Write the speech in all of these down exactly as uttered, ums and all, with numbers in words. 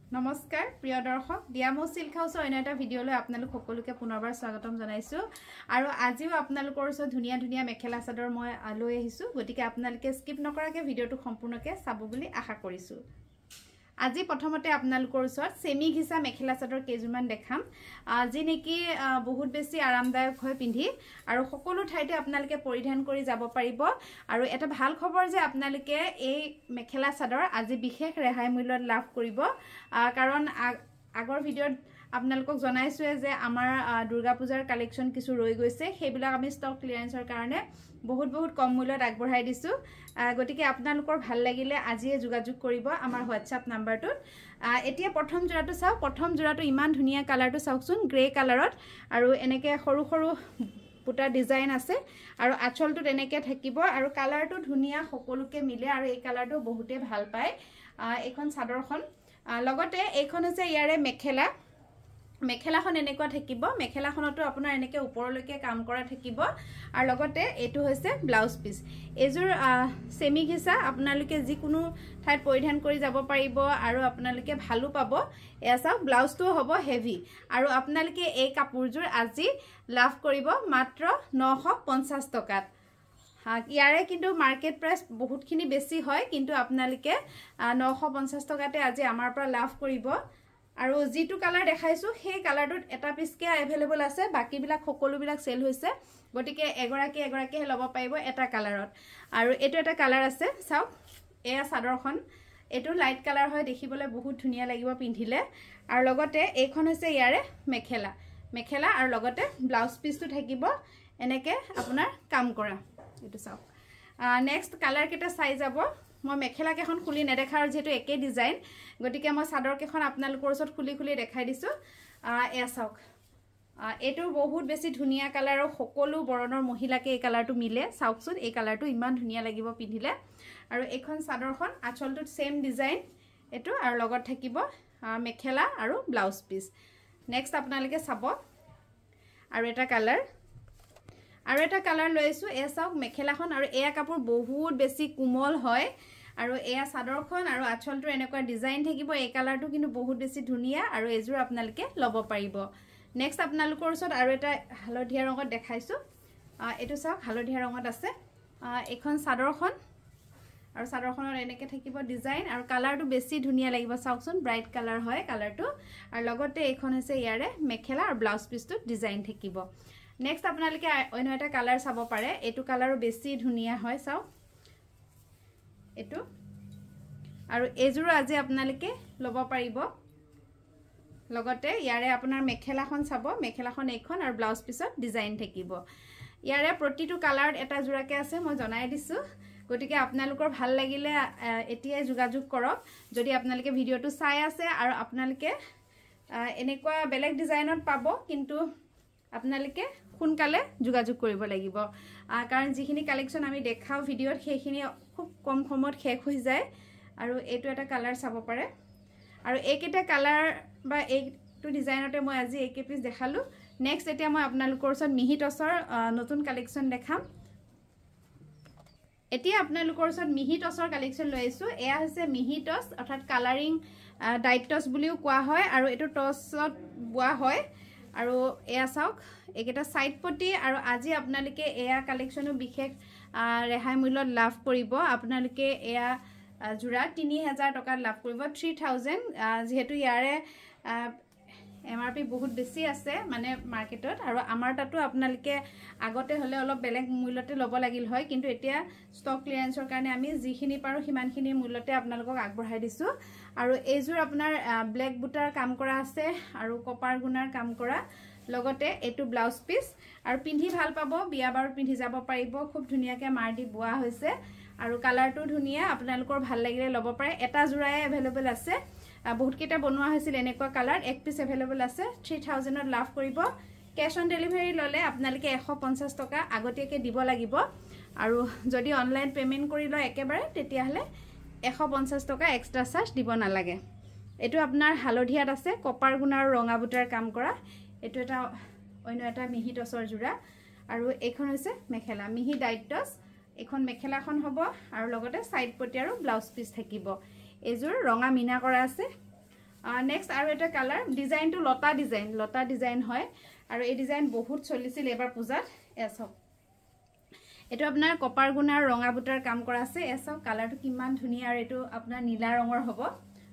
নমস্কাৰ প্ৰিয় দৰ্শক দিয়ামো সিল্ক হাউসৰ অন্য এটা ভিডিঅলৈ আপোনালোক সকলোকে পুনৰবাৰ স্বাগতম জনাইছো আৰু আজিও আপোনালোকৰ ওচৰত ধুনিয়া ধুনিয়া মেখেলা চাদৰ মই লৈ আহিছো গতিকে আপোনালোকে স্কিপ নকৰাকে ভিডিঅটো সম্পূৰ্ণকে চাব বুলি আশা কৰিছো আজি প্ৰথমতে আপোনালোকৰ ওচৰত সেমি ঘিসা মেখেলা চাদৰ কেজুমান দেখাম যি নেকি বহুত বেছি আৰামদায়ক হয় পিন্ধি আৰু সকলো ঠাইতে আপোনালোকে পৰিধান কৰি যাব পাৰিব আৰু এটা ভাল খবৰ যে আপোনালোকে এই মেখেলা চাদৰ আজি বিশেষ ৰেহাই মূল্যত লাভ কৰিব কাৰণ আগৰ ভিডিঅত আপোনালোকক জনাইছো যে আমাৰ দুৰ্গা পূজাৰ কালেকচন কিছু ৰৈ গৈছে সেইবিলাক আমি ষ্টক ক্লিয়াৰেন্সৰ কাৰণে বহুত বহুত কম মূল্যত আগবঢ়াই দিছো গতিকে আপোনালোকৰ ভাল লাগিলে আজিয়ে যোগাযোগ কৰিব আমাৰ হোৱাটছআপ নাম্বাৰটোত এতিয়া প্ৰথম জোৰাটো চাও প্ৰথম জোৰাটো ইমান ধুনিয়া কালাৰটো চাওকচোন গ্ৰে কালাৰত আৰু এনেকে সৰু সৰু পুটা ডিজাইন আছে আৰু আঁচলটো এনেকে থাকিব আৰু কালাৰটো ধুনিয়া সকলোকে মিলে আৰু এই কালাৰটো বহুতে ভাল পায় এইখন চাদৰখন লগতে এইখন হৈছে ইয়াৰে মেখেলা মেখেলাখন এনেকুৱা থাকিব মেখেলাখনটো আপোনাৰ এনেকে ওপৰলৈকে কাম কৰা থাকিব আৰু লগতে এটো হৈছে ব্লাউজ পিস এজুৰ সেমি ঘিসা আপোনালোকে যি কোনো ঠাইত পৰিধান কৰি যাব পাৰিব আৰু আপোনালোকে ভালো পাব এসা ব্লাউজটো হ'ব হেভি আৰু আপোনালোকে এই কাপোৰজুৰ আজি লাভ কৰিব মাত্ৰ নশ পঞ্চাছ টকাত ইয়াৰে কিন্তু মাৰ্কেট প্ৰাইস বহুতখিনি বেছি হয় কিন্তু আপোনালোকে নশ পঞ্চাছ টকাতে আজি আমাৰ পৰা লাভ কৰিব আৰু জিটু কালাৰ দেখাইছো সেই কালাৰটোত এটা পিসকে अवेलेबल আছে বাকি বিলাক সকলো বিলাক সেল হৈছে গটিকে এগৰাকী এগৰাকী লব পাৰিব এটা কালাৰত আৰু এটো এটা কালাৰ আছে চাও এয়া চাদৰখন এটো লাইট কালাৰ হয় দেখিবলৈ বহুত ধুনিয়া লাগিব পিন্ধিলে আৰু লগতে এইখন হৈছে ইয়াৰে মেখেলা মেখেলা আৰু লগতে ব্লাউজ পিসটো থাকিব এনেকে আপোনাৰ কাম কৰা এটো চাও নেক্সট কালাৰ কেটা চাই যাব মই মেখেলা কেখন খুলি নেদেখাৰ যেটো একে ডিজাইন গটিকে মই চাদৰ কেখন আপোনালোকৰ ওচৰত খুলি খুলি দেখাই দিছো এয়া চাওক এটো বহুত বেছি ধুনিয়া কালাৰ আৰু সকলো বৰণৰ মহিলাকে এই কালাৰটো মিলে চাওকচোন এই কালাৰটো ইমান ধুনিয়া লাগিব পিন্ধিলে আৰু এইখন চাদৰখন আঁচলটোত সেম ডিজাইন এটো আৰু লগত থাকিব মেখেলা আৰু ব্লাউজ পিস নেক্সট আপোনালোকে চাব আৰু এটা কালাৰ আৰু এটা কালাৰ লৈছো এ চাওক মেখেলাখন আৰু এয়া কাপোৰ বহুত বেছি কোমল হয় আৰু এয়া চাদৰখন আৰু আঁচলটো এনেকুৱা ডিজাইন থাকিব এই কালাৰটো কিন্তু বহুত বেছি ধুনিয়া আৰু এজুৰ আপোনালোকে লব পাৰিব নেক্সট আপোনালোকৰ ওচৰত আৰু এটা হালধীয়া ৰঙত দেখাইছো এটো চাওক হালধীয়া ৰঙত আছে এখন চাদৰখন আৰু চাদৰখনৰ এনেকে থাকিব ডিজাইন আৰু কালাৰটো বেছি ধুনিয়া লাগিব চাওকচোন ব্ৰাইট কালাৰ হয় কালাৰটো আৰু লগতে এইখন হৈছে ইয়াৰে মেখেলা আৰু ব্লাউজ পিসটো ডিজাইন থাকিব নেক্সট আপোনালোকে অন্য এটা কালাৰ চাব পাৰে এটো কালাৰো বেছি ধুনিয়া হয় চাও এটো আৰু এজুৰো আজি আপোনালোকে লব পাৰিব লগতে ইয়াৰে আপোনাৰ মেখেলাখন চাব মেখেলাখন এইখন আৰু ব্লাউজ পিসত ডিজাইন থাকিব ইয়াৰে প্ৰতিটো কালাৰত এটা জোৰাকে আছে মই জনাই দিছো গটিকে আপোনালোকৰ ভাল লাগিলে এতিয়াই যোগাযোগ কৰক যদি আপোনালোকে ভিডিওটো চাই আছে আৰু আপোনালোকে এনেকুৱা বেলেগ ডিজাইনত পাব কিন্তু আপোনালোকে খুনকালে যোগাযোগ কৰিব লাগিব কাৰণ যিখিনি কালেকচন আমি দেখাও ভিডিওত সেইখিনি খুব কম সময়ত শেষ হৈ যায় আৰু এটো এটা কালাৰ চাব পাৰে আৰু এইকেটা কালাৰ বা এইটো ডিজাইনতে মই আজি একে পিস দেখালো নেক্সট এতিয়া মই আপোনালোকৰ ওচৰত মিহি টছৰ নতুন কালেকচন দেখাম এতিয়া আপোনালোকৰ ওচৰত মিহি টছৰ কালেকচন লৈ আছো এয়া হৈছে মিহি টছ অৰ্থাৎ কালাৰিং ডাইট টছ বুলিও কোৱা হয় আৰু এটো টছত বোৱা হয় আৰু এয়া চাওক একেটা সাইড পটি আৰু আজি আপোনালোকে এয়া কালেকচনো বিশেষ ৰেহাই মূল্যত লাভ কৰিব আপোনালোকে এয়া জুৰা তিনি হাজাৰ টকাত লাভ কৰিব থ্ৰী থাউজেণ্ড যেহেতু ইয়াৰে এমআৰপি বহুত বেছি আছে মানে মাৰ্কেটত আৰু আমাৰ তাতো আপোনালোকে আগতে হলে অলপ বেলেগ মূল্যতে লব লাগিল হয় কিন্তু এতিয়া ষ্টক ক্লিয়াৰেন্সৰ কাৰণে আমি যিখিনি পাৰো হিমানখিনি মূল্যতে আপোনালোকক আগবঢ়াই দিছো আৰু এইজুৰ আপোনাৰ ব্লেক বুটাৰ কাম কৰা আছে আৰু কপাৰ গুণাৰ কাম কৰা লগতে এটো ব্লাউজ পিস আৰু পিন্ধি ভাল পাব বিয়া বাৰত পিন্ধি যাব পাৰিব খুব ধুনিয়াকে মাৰ দি বোৱা হৈছে আৰু কালাৰটো ধুনিয়া আপোনালোকৰ ভাল লাগিলে লব পাৰে এটা জোৰাই अवेलेबल আছে বহুত কেটা বনোৱা হৈছিল এনেকুৱা কালাৰ এক পিস अवेलेबल আছে থ্ৰী থাউজেণ্ড ত লাভ কৰিব ক্যাশ অন ডেলিভাৰী ললে আপোনালোকে এশ পঞ্চাছ টকা আগতীয়াকে দিব লাগিব আৰু যদি অনলাইন পেমেন্ট কৰি লয় একেবাৰে তেতিয়া হলে এশ পঞ্চাছ টকা এক্সট্ৰা চাৰ্জ দিব নালাগে এটো আপোনাৰ হালধিয়াত আছে কপাৰ গুণ আৰু ৰঙা বুটাৰ কাম কৰা এটো এটা অন্য এটা মিহি টছৰ জোৰা আৰু এইখন হৈছে মেখেলা মিহি ডাইট টছ এখন মেখেলাখন হ'ব আৰু লগতে সাইড পটি আৰু ব্লাউজ পিস থাকিব এজুৰ ৰঙা মিনা কৰা আছে নেক্সট আৰু এটা কালাৰ ডিজাইনটো লতা ডিজাইন লতা ডিজাইন হয় আৰু এই ডিজাইন বহুত চলিছিল এবাৰ পূজাত এসব এটো আপোনাৰ কপাৰ গুণা আৰু ৰঙা বুটাৰ কাম কৰা আছে এসব কালাৰটো কিমান ধুনীয়া আৰু এটো আপোনাৰ নীলা ৰঙৰ হ'ব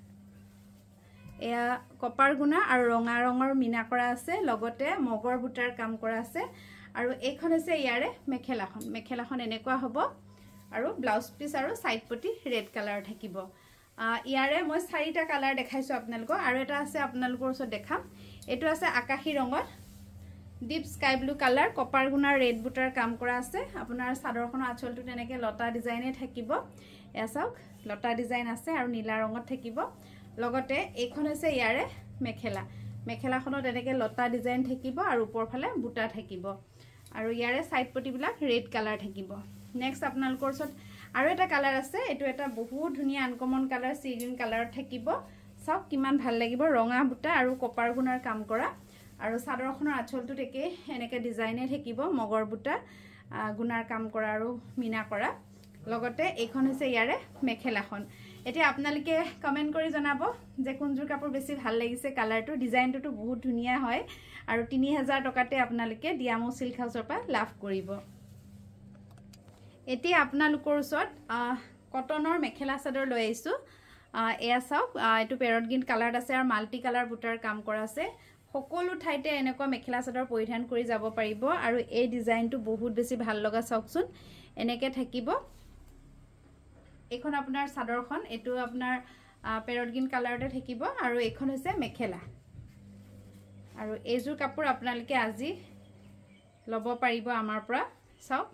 এয়া কপাৰ গুণা আৰু ৰঙা ৰঙৰ মিনা কৰা আছে লগতে মগৰ বুটাৰ কাম কৰা আছে আৰু এইখন হৈছে ইয়াৰে মেখেলাখন মেখেলাখন এনেকুৱা হ'ব আৰু ব্লাউজ পিস আৰু সাইড পটি ৰেড কালাৰ থাকিব ইয়াৰে মই চাৰিটা কালাৰ দেখাইছো আপোনালোকক আৰু এটা আছে আপোনালোকৰ ওচৰত দেখাম এটো আছে আকাশী ৰঙৰ deep sky blue colour copper গুণা ৰেড বুটাৰ কাম কৰা আছে আপোনাৰ চাদৰখনৰ আঁচলটো তেনেকে লতা ডিজাইনে থাকিব এসাওক লতা ডিজাইন আছে আৰু নীলা ৰঙত থাকিব লগতে এইখন হৈছে ইয়াৰে মেখেলা মেখেলাখনত এনেকে লতা ডিজাইন থাকিব আৰু ওপৰ ফালে বুটা থাকিব আৰু ইয়াৰে সাইড পটি বিলাক ৰেড কালাৰ থাকিব নেক্সট আপোনালোকৰ ওচৰত আৰু এটা কালাৰ আছে এটো এটা বহুত ধুনীয়া আনকমন কালাৰ সি গ্ৰীন কালাৰত থাকিব সব কিমান ভাল লাগিব ৰঙা বুটা আৰু কপাৰ গুণাৰ কাম কৰা আৰু চাদৰখনৰ আঁচলটো একে এনেকে ডিজাইনে থাকিব মগৰ বুটা গুণাৰ কাম কৰা আৰু মিনা কৰা লগতে এইখন হৈছে ইয়াৰে মেখেলাখন এতিয়া আপোনালোকে কমেন্ট কৰি জনাব যে কোনজোৰ কাপোৰ বেছি ভাল লাগিছে কালাৰটো ডিজাইনটো বহুত ধুনীয়া হয় আৰু তিনি হাজাৰ টকাতে আপোনালোকে ডিয়ামো সিল্ক হাউসৰ পৰা লাভ কৰিব এতিয়া আপোনালোকৰ ওচৰত কটনৰ মেখেলা চাদৰ লৈ আইছো এয়া চাওক এটো পেৰট গ্ৰীন কালাৰত আছে আৰু মাল্টি কালাৰ বুটাৰ কাম কৰা আছে সকলো ঠাইতে এনেকুৱা মেখেলা চাদৰ পৰিধান কৰি যাব পাৰিব আৰু এই ডিজাইনটো বহুত বেছি ভাল লগা চাওকচোন এনেকে থাকিব এখন আপোনাৰ চাদৰখন এটো আপোনাৰ পেৰট গ্ৰীন কালাৰতে থাকিব আৰু এখন হৈছে মেখেলা আৰু এইজোৰ কাপোৰ আপোনালোকে আজি লব পাৰিব আমাৰ পৰা চাওক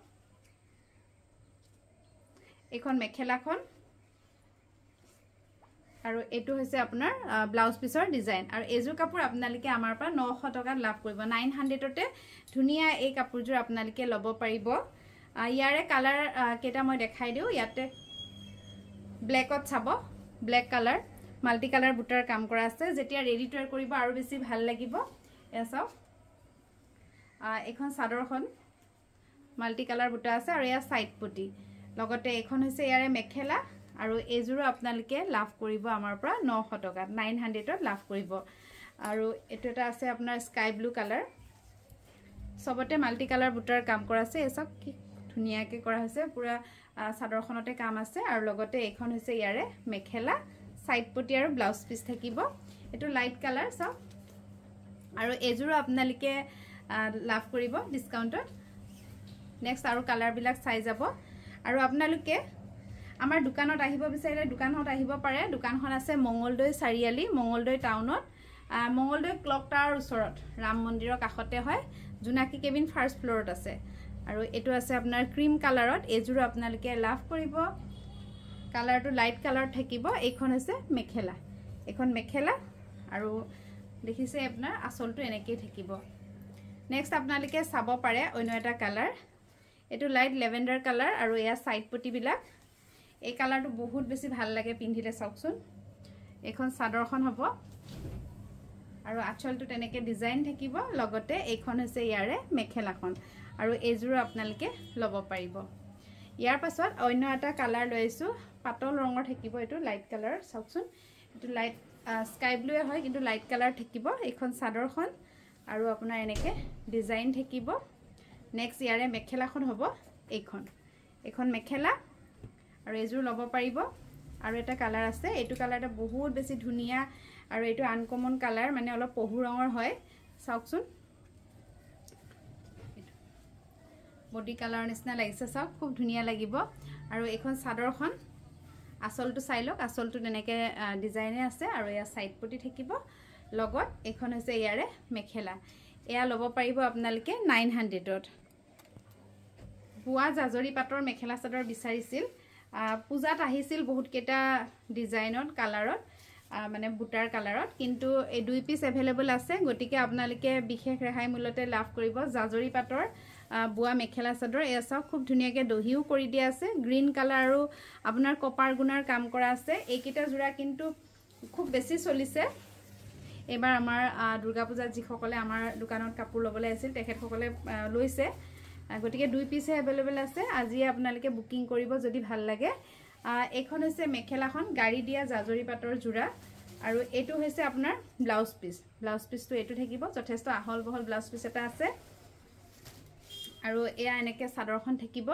এখন মেখেলাখন আৰু এটো হৈছে আপোনাৰ ব্লাউজ পিসৰ ডিজাইন আৰু এজোৰ কাপোৰ আপোনালোকে আমাৰ পৰা নশ টকাত লাভ কৰিব নশ তে ধুনীয়া এই কাপোৰজোৰ আপোনালোকে লব পাৰিব ইয়াৰে কালাৰ কেটা মই দেখাই দিও ইয়াতে ব্ল্যাকত চাব ব্ল্যাক কালাৰ মাল্টি কালাৰ বুটাৰ কাম কৰা আছে যেতিয়া ৰেডি টু কৰিব আৰু বেছি ভাল লাগিব এসা এখন চাদৰখন মাল্টি কালাৰ বুটা আছে আৰু ইয়া সাইড পটি লগতে এখন হৈছে ইয়াৰে মেখেলা আৰু এজোৰ আপোনালোকে লাভ কৰিব আমাৰ পৰা নশ টকাত নশ ত লাভ কৰিব আৰু এটো এটা আছে আপোনাৰ স্কাই ব্লু কালাৰ সবতে মাল্টি কালাৰ বুটাৰ কাম কৰা আছে এসব কি ধুনিয়াকে কৰা হৈছে পুৰা চাদৰখনতে কাম আছে আৰু লগতে এখন হৈছে ইয়াৰে মেখেলা সাইড পটি আৰু ব্লাউজ পিস থাকিব এটো লাইট কালাৰ সব আৰু এজোৰ আপোনালোকে লাভ কৰিব ডিসকাউন্টত নেক্সট আৰু কালাৰ বিলাক চাই যাব আৰু আপোনালোকে আমাৰ দোকানত আহিব বিচাৰিলে দোকানত আহিব পাৰে দোকানখন আছে মঙ্গলদৈ চাৰিআলি মঙ্গলদৈ টাউনত মঙ্গলদৈ ক্লক টাৱাৰ ওচৰত ৰাম মন্দিৰৰ কাষতে হয় জুনাকি কেবিন ফাৰ্ষ্ট ফ্লোৰত আছে আৰু এটো আছে আপোনাৰ ক্ৰীম কালাৰত এজোৰ আপোনালোকে লাভ কৰিব কালাৰটো লাইট কালাৰ থাকিব এইখন হৈছে মেখেলা এখন মেখেলা আৰু দেখিছে আপোনাৰ আঁচলটো এনেকৈ থাকিব নেক্সট আপোনালোকে চাব পাৰে অন্য এটা কালাৰ এটো লাইট লেভেন্ডাৰ কালাৰ আৰু এয়া সাইড পটি বিলাক এই কালাৰটো বহুত বেছি ভাল লাগে পিন্ধিলে চাওকচোন এখন চাদৰখন হ'ব আৰু আঁচলটো তেনেকৈ ডিজাইন থাকিব লগতে এইখন হৈছে ইয়াৰে মেখেলাখন আৰু এজোৰ আপোনালোকে লব পাৰিব ইয়াৰ পাছত অন্য এটা কালাৰ লৈছো পাতল ৰঙৰ থাকিব এটো লাইট কালাৰ চাওকচোন এটো লাইট স্কাই ব্লু হয় কিন্তু লাইট কালাৰ থাকিব এইখন চাদৰখন আৰু আপোনাৰ এনেকৈ ডিজাইন থাকিব নেক্সট ইয়াৰে মেখেলাখন হ'ব এইখন এইখন মেখেলা আৰু এজোৰ লব পাৰিব আৰু এটা কালাৰ আছে এটো কালাৰটা বহুত বেছি ধুনিয়া আৰু এটো আনকমন কালাৰ মানে অলপ পহু ৰঙৰ হয় চাওকচোন বডি কালাৰ নিচিনা লাগিছে চাওক খুব ধুনিয়া লাগিব আৰু এখন চাদৰখন আঁচলটো চাই লওক আঁচলটো তেনেকৈ ডিজাইনে আছে আৰু এয়া সাইড পটি থাকিব লগত এখন হৈছে ইয়াৰে মেখেলা এয়া লব পাৰিব আপোনালোকে নশ ত বুৱা জাজৰি পাটৰ মেখেলা চাদৰ বিচাৰিছিল পূজাত আহিছিল বহুত কেটা ডিজাইনত কালাৰত মানে বুটাৰ কালাৰত কিন্তু এই দুই পিস এভেইলেবল আছে গতিকে আপোনালোকে বিশেষ ৰেহাই মূল্যতে লাভ কৰিব জাজৰি পাটৰ বুৱা মেখেলা চাদৰ এসা খুব ধুনিয়াকে দহিও কৰি দিয়া আছে গ্ৰীন কালাৰ আৰু আপোনাৰ কপাৰ গুণাৰ কাম কৰা আছে এইকিটা জোৰা কিন্তু খুব বেছি চলিছে এবাৰ আমাৰ দুৰ্গা পূজা যিসকলে আমাৰ দোকানত কাপোৰ লবলৈ আছিল তেখেতসকলে লৈছে গতিকে দুই পিস এভেইলেবল আছে আজি আপোনালোকে বুকিং কৰিব যদি ভাল লাগে এইখন হৈছে মেখেলাখন গাড়ী দিয়া জাজৰি পাটৰ জোৰা আৰু এটো হৈছে আপোনাৰ ব্লাউজ পিস ব্লাউজ পিসটো এটো থাকিব যথেষ্ট আহল বহল ব্লাউজ পিস এটা আছে আৰু এয়া এনেকে চাদৰখন থাকিব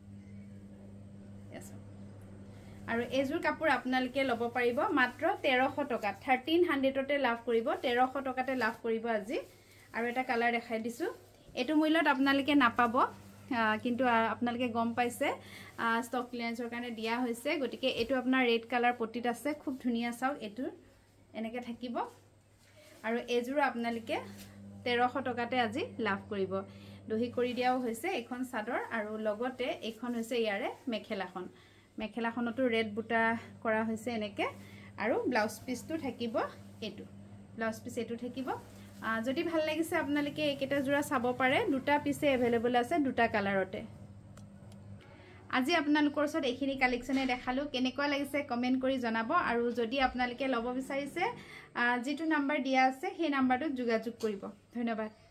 আৰু এজুৰ কাপোৰ আপোনালোকে ল'ব পাৰিব মাত্ৰ তেৰশ টকা thirteen hundred তে লাভ কৰিব তেৰশ টকাতে লাভ কৰিব আজি আৰু এটা কালাৰ দেখাই দিছো এটো মূল্যত আপোনালোকে নাপাব কিন্তু আপোনালোকে গম পাইছে ষ্টক ক্লিয়াৰেন্সৰ কাৰণে দিয়া হৈছে গটিকে এটো আপোনাৰ ৰেড কালাৰ পটিত আছে খুব ধুনিয়া চাওক এটো এনেকে থাকিব আৰু এজুৰ আপোনালোকে তেৰশ টকাতে আজি লাভ কৰিব দহি কৰি দিয়াও হৈছে এখন চাদৰ আৰু লগতে এখন হৈছে ইয়াৰে মেখেলাখন মেখেলাখনটো ৰেড বুটা কৰা হৈছে এনেকে আৰু ব্লাউজ পিসটো থাকিব এটো ব্লাউজ পিস এটো থাকিব যদি ভাল লাগিছে আপোনালোকে একেটা জোৰা চাব পাৰে দুটা পিসে अवेलेबल আছে দুটা কালাৰতে আজি আপোনালোকৰ ওচৰত এইখিনি কালেকচনে দেখালো কেনেকুৱা লাগিছে কমেন্ট কৰি জনাব আৰু যদি আপোনালোকে ল'ব বিচাৰিছে যেটো নাম্বাৰ দিয়া আছে সেই নাম্বাৰটোত যোগাযোগ কৰিব ধন্যবাদ